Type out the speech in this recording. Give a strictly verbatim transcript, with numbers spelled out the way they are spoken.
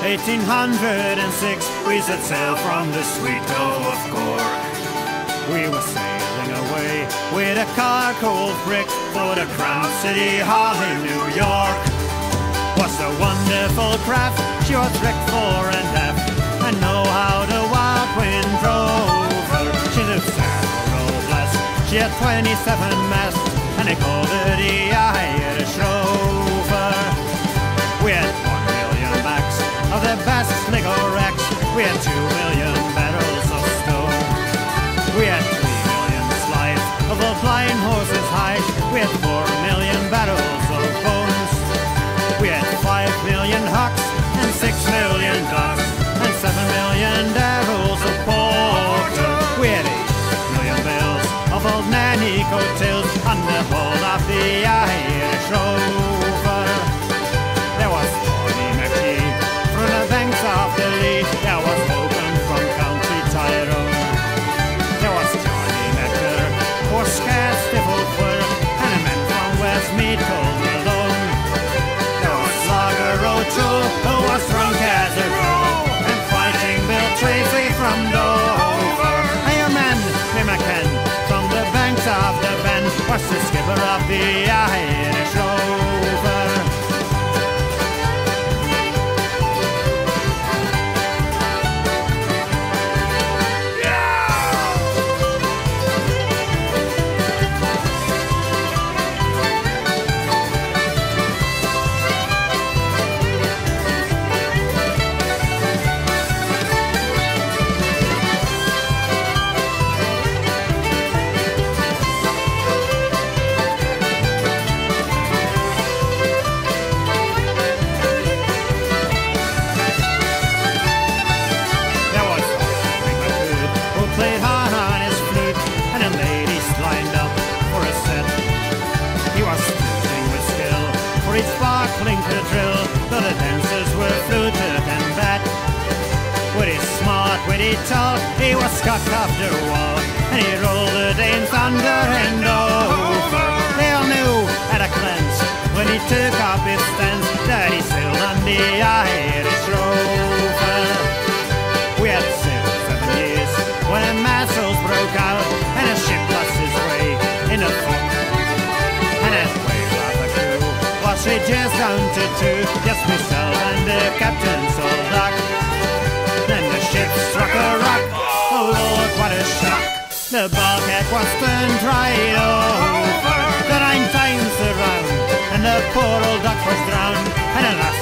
eighteen hundred six, we set sail from the sweet Cove of Cork. We were sailing away with a cargo of bricks for the Crown City Hall in New York. Was a wonderful craft, she was wrecked fore and aft, and know how the wild wind drove her. She lived several blasts, she had twenty-seven masts, and they called her the Irish Rover. We had one million backs of the best Sligo racks, we had two million barrels of stone. We had three million slides of old blind horses' hides, we had four million barrels of bones. We had five million hocks and six million ducks and seven million barrels of porter. We had eight million bales of old nanny coattails on the hold of the Irish Rover. There was Tony McGee from the banks of the Lee. There was Hogan from County Tyrone. There was Johnny McClure, poor scarce stiff old fur, and a man from Westmeath called Malone. There was Slugger O'Toole, who was drunk as a roe, and Fighting Bill Tracy from Dover. Hey, a man, Tim McCann, from the banks of the Ben, was the skipper of the Irish Rover. He talked, he was Scott off the wall, and he rolled the Danes under and over. They all knew at a glance, when he took up his stance, that he sailed on the Irish Rover. We had sailed seven years when a massacre broke out, and a ship lost its way in a fog. And that whale of a crew was reduced down to two, just myself and the captain's old dog. Then the ship struck a rock, oh Lord, what a shock. The bulkhead was turned right over, the nine times around, and the poor old duck was drowned, and alas,